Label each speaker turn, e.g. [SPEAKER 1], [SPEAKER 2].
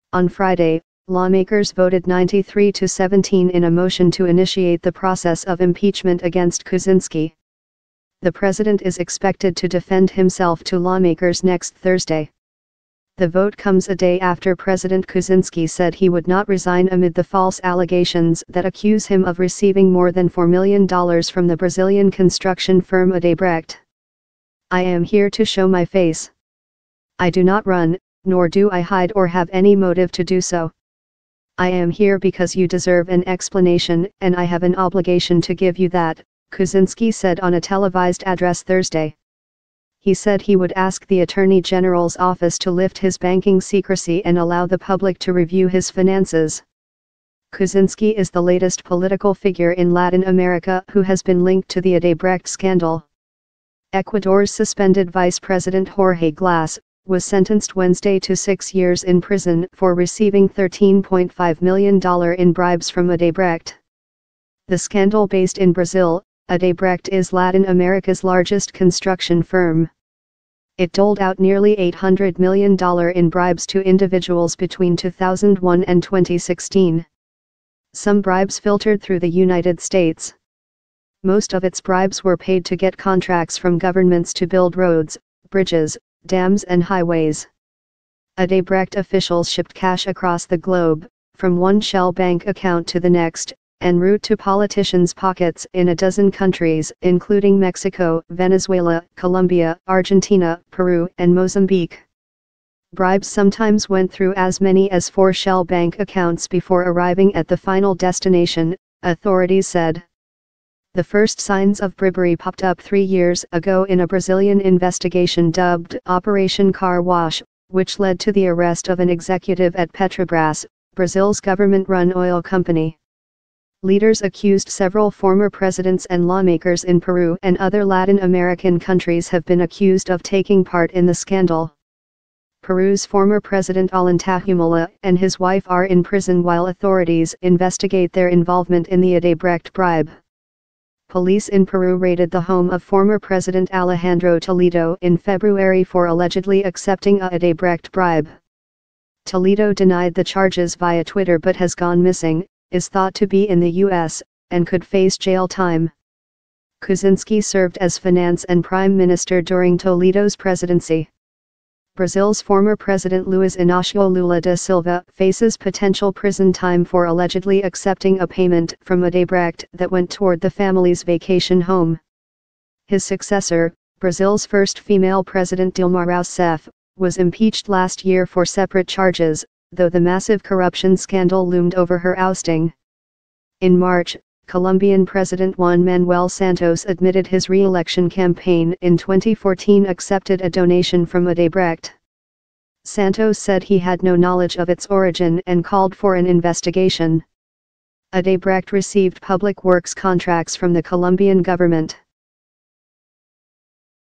[SPEAKER 1] On Friday, lawmakers voted 93-17 in a motion to initiate the process of impeachment against Kuczynski. The president is expected to defend himself to lawmakers next Thursday. The vote comes a day after President Kuczynski said he would not resign amid the false allegations that accuse him of receiving more than $4 million from the Brazilian construction firm Odebrecht. "I am here to show my face. I do not run, nor do I hide or have any motive to do so. I am here because you deserve an explanation, and I have an obligation to give you that," Kuczynski said on a televised address Thursday. He said he would ask the Attorney General's office to lift his banking secrecy and allow the public to review his finances. Kuczynski is the latest political figure in Latin America who has been linked to the Odebrecht scandal. Ecuador's suspended Vice President Jorge Glass was sentenced Wednesday to 6 years in prison for receiving $13.5 million in bribes from Odebrecht. The scandal, based in Brazil, Odebrecht is Latin America's largest construction firm. It doled out nearly $800 million in bribes to individuals between 2001 and 2016. Some bribes filtered through the United States. Most of its bribes were paid to get contracts from governments to build roads, bridges, dams and highways. Odebrecht officials shipped cash across the globe, from one shell bank account to the next, en route to politicians' pockets in a dozen countries, including Mexico, Venezuela, Colombia, Argentina, Peru, and Mozambique. Bribes sometimes went through as many as 4 shell bank accounts before arriving at the final destination, authorities said. The first signs of bribery popped up 3 years ago in a Brazilian investigation dubbed Operation Car Wash, which led to the arrest of an executive at Petrobras, Brazil's government-run oil company. Leaders accused several former presidents and lawmakers in Peru and other Latin American countries have been accused of taking part in the scandal. Peru's former president Ollantaytamala and his wife are in prison while authorities investigate their involvement in the Odebrecht bribe. Police in Peru raided the home of former President Alejandro Toledo in February for allegedly accepting a Odebrecht bribe. Toledo denied the charges via Twitter but has gone missing, is thought to be in the U.S., and could face jail time. Kuczynski served as finance and prime minister during Toledo's presidency. Brazil's former president Luiz Inácio Lula da Silva faces potential prison time for allegedly accepting a payment from Odebrecht that went toward the family's vacation home. His successor, Brazil's first female president Dilma Rousseff, was impeached last year for separate charges, though the massive corruption scandal loomed over her ousting. In March, Colombian President Juan Manuel Santos admitted his re-election campaign in 2014 accepted a donation from Odebrecht. Santos said he had no knowledge of its origin and called for an investigation. Odebrecht received public works contracts from the Colombian government.